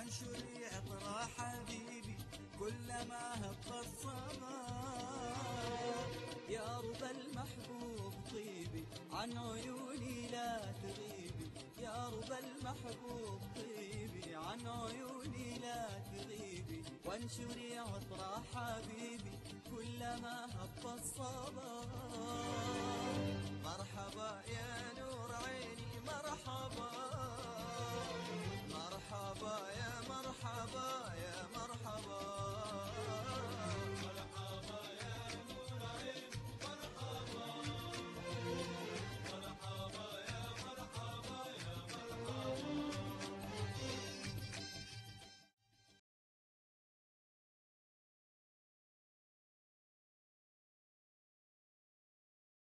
وانشري عطر حبيبي كلما هب الصباح. يا رب المحبوب طيبي عن عيوني لا تغيبي، يا رب المحبوب طيبي عن عيوني لا تغيبي، وانشري عطر حبيبي كلما هب الصباح. مرحبا يا نور عيني مرحبا،